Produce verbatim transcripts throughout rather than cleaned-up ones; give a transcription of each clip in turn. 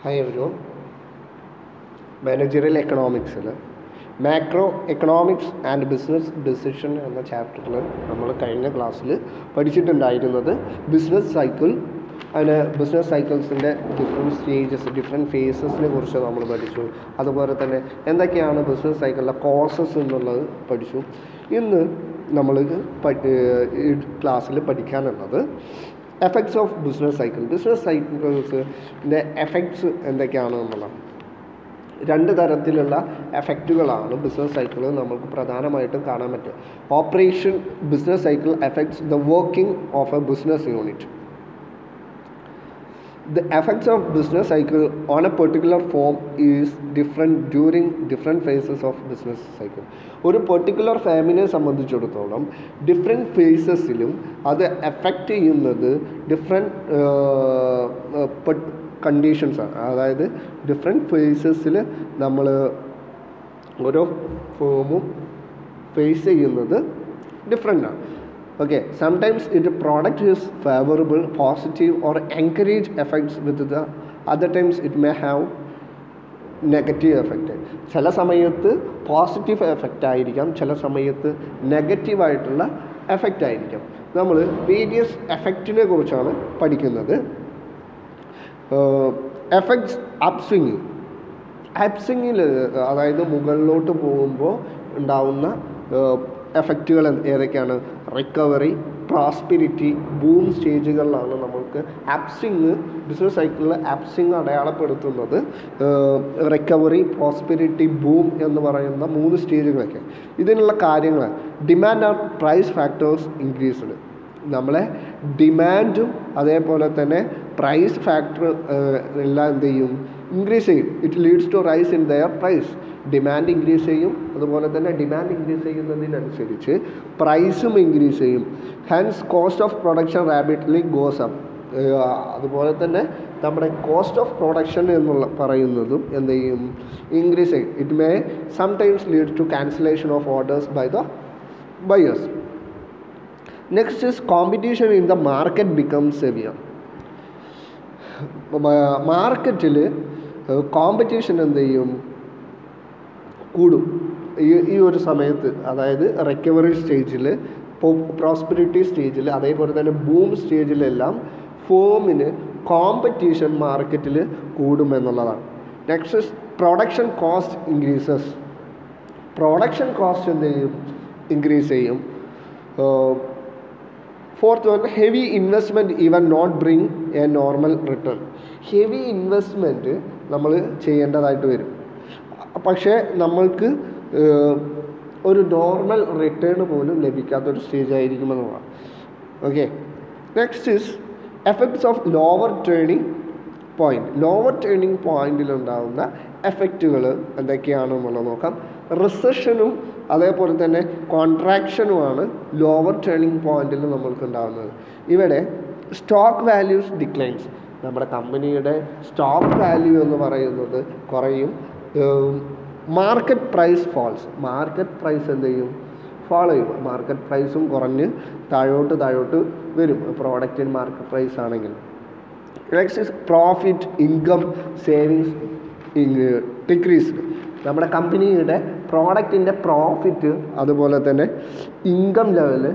Hi everyone. Managerial economics macro economics and business decision എന്ന ചാപ്റ്ററിൽ നമ്മൾ കഴിഞ്ഞ ക്ലാസ്സിൽ പഠിച്ചിട്ടുണ്ടായിരുന്നത് ബിസിനസ് സൈക്കിൾ അതിന് ബിസിനസ് സൈക്കിൾസിൻ്റെ ഡിഫറെൻറ്റ് സ്റ്റേജസ് ഡിഫറെൻറ്റ് ഫേസസിനെ കുറിച്ച് നമ്മൾ പഠിച്ചു. അതുപോലെ തന്നെ എന്തൊക്കെയാണ് ബിസിനസ് സൈക്കിളിലെ കോസസ് എന്നുള്ളത് പഠിച്ചു. ഇന്ന് നമ്മൾ ഈ ക്ലാസ്സിൽ പഠിക്കാനുള്ളത് effects of business cycle business സൈക്കിൾസിൻ്റെ എഫക്ട്സ് എന്തൊക്കെയാണ് എന്നുള്ളതാണ്. രണ്ട് തരത്തിലുള്ള എഫക്റ്റുകളാണ് ബിസിനസ് സൈക്കിൾ നമുക്ക് പ്രധാനമായിട്ടും കാണാൻ പറ്റുക. Operation business cycle effects the working of a business unit. The effects of business cycle on a particular firm is different during different phases of business cycle. ഒരു പെർട്ടിക്കുലർ ഫേമിനെ സംബന്ധിച്ചിടത്തോളം ഡിഫറെൻറ്റ് ഫേസസിലും അത് effect ചെയ്യുന്നത് different കണ്ടീഷൻസാണ്. അതായത് different ഫേസസിൽ നമ്മൾ ഓരോ ഫേമും face ചെയ്യുന്നത് ഡിഫറെൻ്റാണ്. Okay, sometimes the product is favorable, positive or encourage effects with the other times it may have negative effect. ചില സമയത്ത് പോസിറ്റീവ് എഫക്റ്റ് ആയിരിക്കാം, ചില സമയത്ത് നെഗറ്റീവ് ആയിട്ടുള്ള എഫക്റ്റ് ആയിരിക്കാം. നമ്മൾ വേരിയസ് എഫക്റ്റിനെ കുറിച്ചാണ് പഠിക്കുന്നത്. എഫക്ട്സ് അപ്സ്വിങ്ങിങ് അപ്സ്വിങ്ങിൽ അതായത് മുകളിലോട്ട് പോകുമ്പോൾ ഉണ്ടാവുന്ന എഫക്റ്റുകൾ ഏതൊക്കെയാണ്? റിക്കവറി, പ്രോസ്പിരിറ്റി, ബൂം സ്റ്റേജുകളിലാണ് നമ്മൾക്ക് അപ്സ്വിങ് ബിസിനസ് സൈക്കിളിൽ അപ്സ്വിങ് അടയാളപ്പെടുത്തുന്നത്. റിക്കവറി, പ്രോസ്പിരിറ്റി, ബൂം എന്ന് പറയുന്ന മൂന്ന് സ്റ്റേജുകളൊക്കെ. ഇതിനുള്ള കാര്യങ്ങൾ demand and price factors increased. നമ്മളെ ഡിമാൻഡും അതേപോലെ തന്നെ പ്രൈസ് ഫാക്ടർ എല്ലാം എന്ത് ചെയ്യും? ഇൻക്രീസ് ചെയ്യും. It leads to rise in their price. Demand increase ചെയ്യും, അതുപോലെ തന്നെ ഡിമാൻഡ് ഇൻക്രീസ് ചെയ്യുന്നതിനനുസരിച്ച് പ്രൈസും ഇൻക്രീസ് ചെയ്യും. Hence cost of production rapidly goes up. അതുപോലെ തന്നെ നമ്മുടെ കോസ്റ്റ് ഓഫ് പ്രൊഡക്ഷൻ എന്നുള്ള പറയുന്നതും എന്ത് ചെയ്യും? ഇൻക്രീസ് ചെയ്യും. It may sometimes lead to cancellation of orders by the buyers. Next is competition in the market becomes severe. മാർക്കറ്റിൽ കോമ്പറ്റീഷൻ എന്ത് ചെയ്യും? കൂടും ഈ ഈ ഒരു സമയത്ത്. അതായത് റിക്കവറി സ്റ്റേജിൽ, പ്രോസ്പെരിറ്റി സ്റ്റേജിൽ, അതേപോലെ തന്നെ ബൂം സ്റ്റേജിലെല്ലാം ഫേമിന് കോമ്പറ്റീഷൻ മാർക്കറ്റിൽ കൂടുമെന്നുള്ളതാണ്. Next production cost increases. Production cost എന്ത് ചെയ്യും? ഇൻക്രീസ് ചെയ്യും. Fourth one heavy investment even not bring a normal return. Heavy investment നമ്മൾ ചെയ്യേണ്ടതായിട്ട് വരും, പക്ഷേ നമ്മൾക്ക് ഒരു നോർമൽ റിട്ടേൺ പോലും ലഭിക്കാത്തൊരു സ്റ്റേജ് ആയിരിക്കുമെന്നുള്ളതാണ്. Okay, next is effects of lower turning point. Lower turning പോയിൻറ്റിലുണ്ടാകുന്ന എഫക്റ്റുകൾ എന്തൊക്കെയാണെന്നുള്ളത് നോക്കാം. റിസഷനും അതേപോലെ തന്നെ കോൺട്രാക്ഷനുമാണ് ലോവർ ടേണിംഗ് പോയിൻറ്റിൽ നമ്മൾക്ക് ഉണ്ടാകുന്നത്. ഇവിടെ സ്റ്റോക്ക് വാല്യൂസ് ഡിക്ലൈൻസ്. നമ്മുടെ കമ്പനിയുടെ സ്റ്റോക്ക് വാല്യൂ എന്ന് പറയുന്നത് കുറയും. Market price falls. Market price എന്ത് ചെയ്യും? ഫാൾ ചെയ്യും. മാർക്കറ്റ് പ്രൈസും കുറഞ്ഞ് താഴോട്ട് താഴോട്ട് വരും പ്രോഡക്റ്റിന് മാർക്കറ്റ് പ്രൈസ് ആണെങ്കിൽ. Next is profit, income, savings decreased. നമ്മുടെ കമ്പനിയുടെ പ്രോഡക്റ്റിൻ്റെ പ്രോഫിറ്റ്, അതുപോലെ തന്നെ ഇൻകം ലെവല്,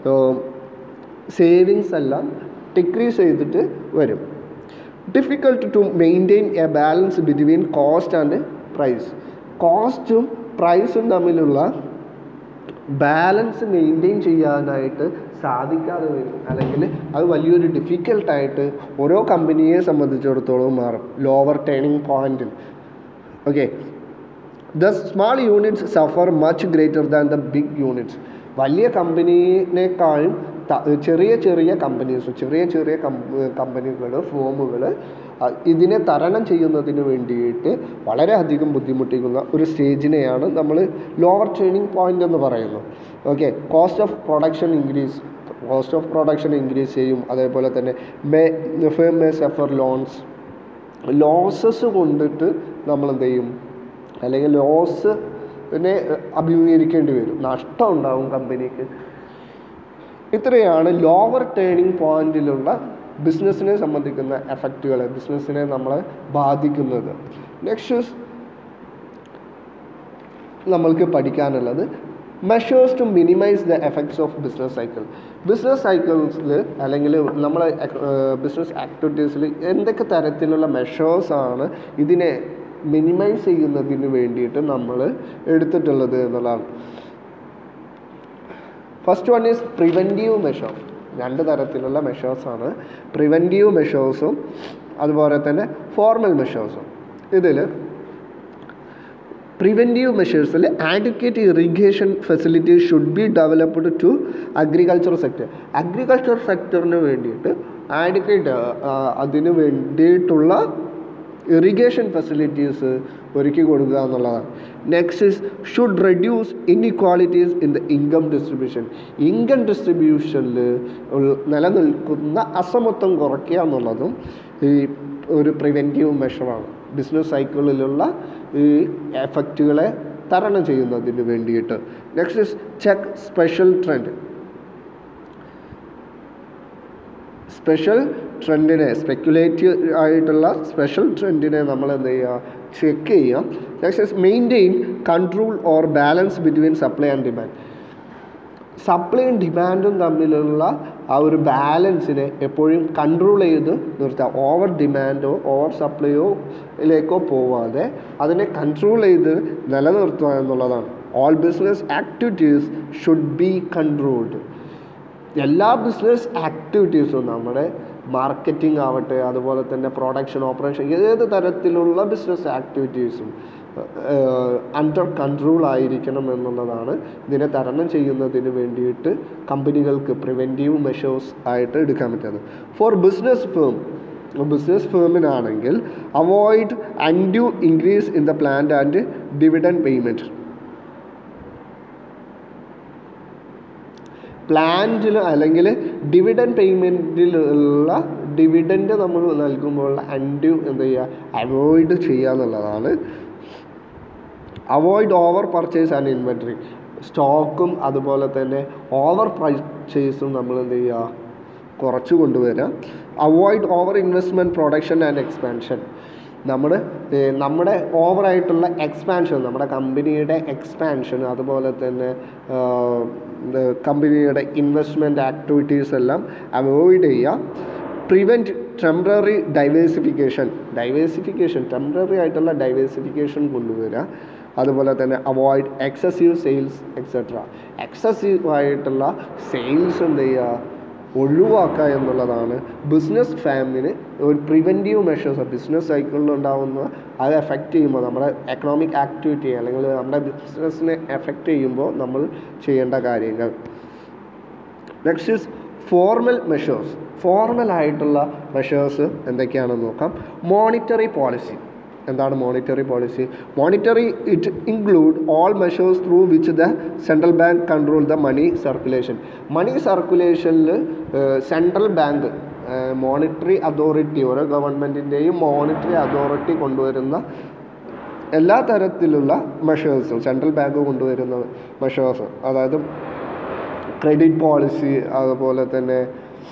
സേവിങ്സ് എല്ലാം ഡിക്രീസ് ചെയ്തിട്ട് വരും. Difficult to maintain a balance between cost and price. കോസ്റ്റും പ്രൈസും തമ്മിലുള്ള ബാലൻസ് മെയിൻറ്റെയിൻ ചെയ്യാനായിട്ട് സാധിക്കാതെ വരും, അല്ലെങ്കിൽ അത് വലിയൊരു ഡിഫിക്കൽട്ടായിട്ട് ഓരോ കമ്പനിയെ സംബന്ധിച്ചിടത്തോളം മാറും ലോവർ ടേണിംഗ് പോയിൻറ്റിൽ. Okay, the small units suffer much greater than the big units. വലിയ കമ്പനീനേക്കാളും ചെറിയ ചെറിയ കമ്പനീസ്, ചെറിയ ചെറിയ കമ്പനികൾ, ഫേമുകൾ ഇതിനെ തരണം ചെയ്യുന്നതിന് വേണ്ടിയിട്ട് വളരെയധികം ബുദ്ധിമുട്ടിക്കുന്ന ഒരു സ്റ്റേജിനെയാണ് നമ്മൾ ലോവർ ടേണിംഗ് പോയിൻ്റ് എന്ന് പറയുന്നത്. Okay, cost of production increase. Cost of production increase ചെയ്യും. അതേപോലെ തന്നെ may firm may suffer loans. Losses കൊണ്ടിട്ട് നമ്മൾ എന്ത് ചെയ്യും? അല്ലെങ്കിൽ ലോസ് പിന്നെ അഭിമുഖീകരിക്കേണ്ടി വരും, നഷ്ടം ഉണ്ടാവും കമ്പനിക്ക്. ഇത്രയാണ് ലോവർ ടേണിംഗ് പോയിൻറ്റിലുള്ള ബിസിനസ്സിനെ സംബന്ധിക്കുന്ന എഫക്റ്റുകൾ, ബിസിനസ്സിനെ നമ്മളെ ബാധിക്കുന്നത്. നെക്സ്റ്റ് നമ്മൾക്ക് പഠിക്കാനുള്ളത് measures to minimise the effects of business cycle. Business സൈക്കിൾസിൽ അല്ലെങ്കിൽ നമ്മളെ ബിസിനസ് ആക്ടിവിറ്റീസിൽ എന്തൊക്കെ തരത്തിലുള്ള മെഷേഴ്സാണ് ഇതിനെ മിനിമൈസ് ചെയ്യുന്നതിന് വേണ്ടിയിട്ട് നമ്മൾ എടുത്തിട്ടുള്ളത് എന്നുള്ളതാണ്. First one is preventive measure. രണ്ട് തരത്തിലുള്ള മെഷേഴ്സാണ്, പ്രിവെൻറ്റീവ് മെഷേഴ്സും അതുപോലെ തന്നെ ഫോർമൽ മെഷേഴ്സും. ഇതിൽ പ്രിവെൻറ്റീവ് മെഷേഴ്സിൽ advocate irrigation facilities should be developed to agriculture sector. Agriculture സെക്ടറിന് വേണ്ടിയിട്ട് ആഡ്വക്കേറ്റ് അതിന് വേണ്ടിയിട്ടുള്ള ഇറിഗേഷൻ ഫെസിലിറ്റീസ് ഒരുക്കി കൊടുക്കുക എന്നുള്ളതാണ്. Next is should reduce inequalities in the income distribution. Income ഡിസ്ട്രിബ്യൂഷനിൽ നിലനിൽക്കുന്ന അസമത്വം കുറയ്ക്കുക എന്നുള്ളതും ഈ ഒരു പ്രിവെൻറ്റീവ് മെഷറാണ്. ബിസിനസ് സൈക്കിളിലുള്ള ഈ എഫക്റ്റുകളെ തരണം ചെയ്യുന്നതിന് വേണ്ടിയിട്ട്. Next is check special trend. Special ട്രെൻഡിനെ, സ്പെക്കുലേറ്റീവ് ആയിട്ടുള്ള സ്പെഷ്യൽ ട്രെൻഡിനെ നമ്മൾ എന്ത് ചെയ്യുക, ചെക്ക് ചെയ്യുക. Next is maintain control or balance between supply and demand. സപ്ലൈയും ഡിമാൻഡും തമ്മിലുള്ള ആ ഒരു ബാലൻസിനെ എപ്പോഴും കൺട്രോൾ ചെയ്ത് നിർത്തുക. ഓവർ ഡിമാൻഡോ ഓവർ സപ്ലൈയോ ിലേക്കോ പോവാതെ അതിനെ കൺട്രോൾ ചെയ്ത് നിലനിർത്തുക എന്നുള്ളതാണ്. All business activities should be controlled. എല്ലാ ബിസിനസ് ആക്ടിവിറ്റീസും നമ്മുടെ മാർക്കറ്റിംഗ് ആവട്ടെ, അതുപോലെ തന്നെ പ്രൊഡക്ഷൻ, ഓപ്പറേഷൻ, ഏത് തരത്തിലുള്ള ബിസിനസ് ആക്ടിവിറ്റീസും അണ്ടർ കൺട്രോൾ ആയിരിക്കണം എന്നുള്ളതാണ് ഇതിനെ തരണം ചെയ്യുന്നതിന് വേണ്ടിയിട്ട് കമ്പനികൾക്ക് പ്രിവെൻറ്റീവ് മെഷേഴ്സ് ആയിട്ട് എടുക്കാൻ പറ്റുന്നത്. ഫോർ ബിസിനസ് ഫേം, ബിസിനസ് ഫേമിനാണെങ്കിൽ avoid undue increase in the plant and dividend payment. പ്ലാന്റിൽ അല്ലെങ്കിൽ ഡിവിഡൻഡ് പേയ്മെൻറ്റിലുള്ള ഡിവിഡൻഡ് നമ്മൾ നൽകുമ്പോഴുള്ള അൺഡ്യൂ എന്ത് ചെയ്യുക, അവോയ്ഡ് ചെയ്യുക എന്നുള്ളതാണ്. Avoid over purchase and inventory. സ്റ്റോക്കും അതുപോലെ തന്നെ ഓവർ പർച്ചേസും നമ്മൾ എന്ത് ചെയ്യുക, കുറച്ച് കൊണ്ടുവരാം. Avoid over investment, production and expansion. നമ്മൾ നമ്മുടെ ഓവറായിട്ടുള്ള എക്സ്പാൻഷൻ, നമ്മുടെ കമ്പനിയുടെ എക്സ്പാൻഷൻ, അതുപോലെ തന്നെ കമ്പനിയുടെ ഇൻവെസ്റ്റ്മെൻറ്റ് ആക്ടിവിറ്റീസ് എല്ലാം അവോയ്ഡ് ചെയ്യുക. Prevent temporary diversification. Diversification temporary ആയിട്ടുള്ള ഡൈവേഴ്സിഫിക്കേഷൻ കൊണ്ടുവരിക. അതുപോലെ തന്നെ avoid excessive sales etcetera. Excessive ആയിട്ടുള്ള സെയിൽസ് എന്ത് ചെയ്യുക, ഒഴിവാക്കുക എന്നുള്ളതാണ് ബിസിനസ് ഫാമിന് ഒരു പ്രിവെൻറ്റീവ് മെഷേഴ്സ്. ബിസിനസ് സൈക്കിളിൽ ഉണ്ടാകുന്ന അത് എഫക്റ്റ് ചെയ്യുമ്പോൾ നമ്മുടെ എക്കണോമിക് ആക്ടിവിറ്റി അല്ലെങ്കിൽ നമ്മുടെ ബിസിനസ്സിനെ എഫക്റ്റ് ചെയ്യുമ്പോൾ നമ്മൾ ചെയ്യേണ്ട കാര്യങ്ങൾ. Next is formal measures. Formal ആയിട്ടുള്ള മെഷേഴ്സ് എന്തൊക്കെയാണെന്ന് നോക്കാം. Monetary policy. എന്താണ് monetary policy? Monetary it include all measures through which the central bank control the money circulation. Money സർക്കുലേഷനിൽ സെൻട്രൽ ബാങ്ക് മോണിറ്ററി അതോറിറ്റി, ഓരോ ഗവൺമെൻറ്റിൻ്റെയും മോണിറ്ററി അതോറിറ്റി കൊണ്ടുവരുന്ന എല്ലാ തരത്തിലുള്ള മെഷേഴ്സും, സെൻട്രൽ ബാങ്ക് കൊണ്ടുവരുന്ന മെഷേഴ്സ്, അതായത് ക്രെഡിറ്റ് പോളിസി, അതുപോലെ തന്നെ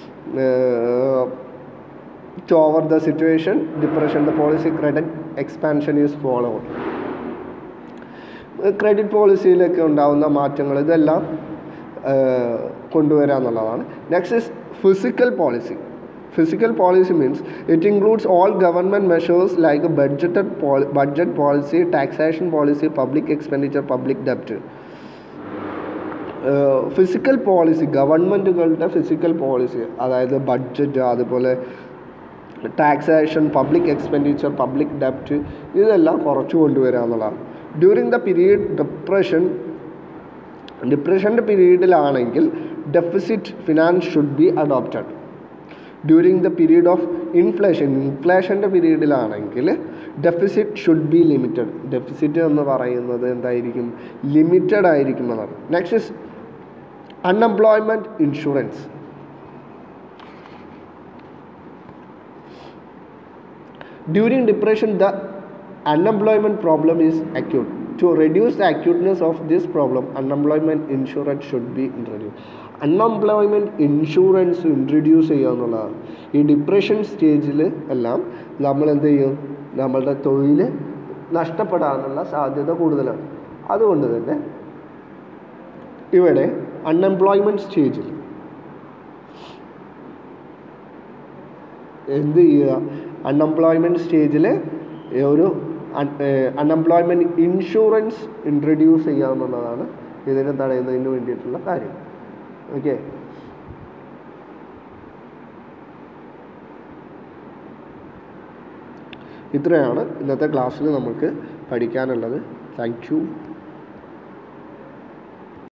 to over the situation, depression, the policy credit expansion is followed. Credit പോളിസിയിലൊക്കെ ഉണ്ടാകുന്ന മാറ്റങ്ങൾ ഇതെല്ലാം കൊണ്ടുവരിക എന്നുള്ളതാണ്. Next is physical policy. Physical policy means it includes all government measures like budgeted budget policy, taxation policy, public expenditure, public ഡെപ്റ്റ്. Physical policy, ഗവൺമെൻറ്റുകളുടെ physical policy, അതായത് budget, അതുപോലെ ടാക്സേഷൻ, പബ്ലിക് എക്സ്പെൻഡിച്ചർ, പബ്ലിക് ഡെപ്റ്റ്, ഇതെല്ലാം കുറച്ച് കൊണ്ടുവരിക എന്നുള്ളതാണ്. ഡ്യൂറിങ് ദ പീരീഡ് ഡിപ്രഷൻ, ഡിപ്രഷൻ്റെ പീരീഡിലാണെങ്കിൽ deficit finance should be adopted. During the period of inflation, ഇൻഫ്ലേഷൻ്റെ പീരീഡിലാണെങ്കിൽ deficit should be limited. Deficit എന്ന് പറയുന്നത് എന്തായിരിക്കും, ലിമിറ്റഡ് ആയിരിക്കും എന്നാണ്. Next is unemployment insurance. During depression, the unemployment problem is acute. To reduce the acuteness of this problem unemployment insurance should be introduce. Unemployment insurance introduce ചെയ്യുക എന്നുള്ളതാണ്. ഈ depression സ്റ്റേജിൽ എല്ലാം നമ്മൾ എന്ത് ചെയ്യും, നമ്മളുടെ തൊഴിൽ നഷ്ടപ്പെടാനുള്ള സാധ്യത കൂടുതലാണ്. അതുകൊണ്ട് തന്നെ ഇവിടെ അൺഎംപ്ലോയ്മെൻറ്റ് സ്റ്റേജിൽ എന്ത് ചെയ്യുക, അൺഎംപ്ലോയ്മെൻറ്റ് സ്റ്റേജിൽ ഒരു അൺഎംപ്ലോയ്മെൻറ്റ് ഇൻഷുറൻസ് ഇൻട്രൊഡ്യൂസ് ചെയ്യുക എന്നുള്ളതാണ് ഇതിനെ തടയുന്നതിന് വേണ്ടിയിട്ടുള്ള കാര്യം. ഓക്കെ, ഇത്രയാണ് ഇന്നത്തെ ക്ലാസ്സിൽ നമുക്ക് പഠിക്കാനുള്ളത്. Thank U.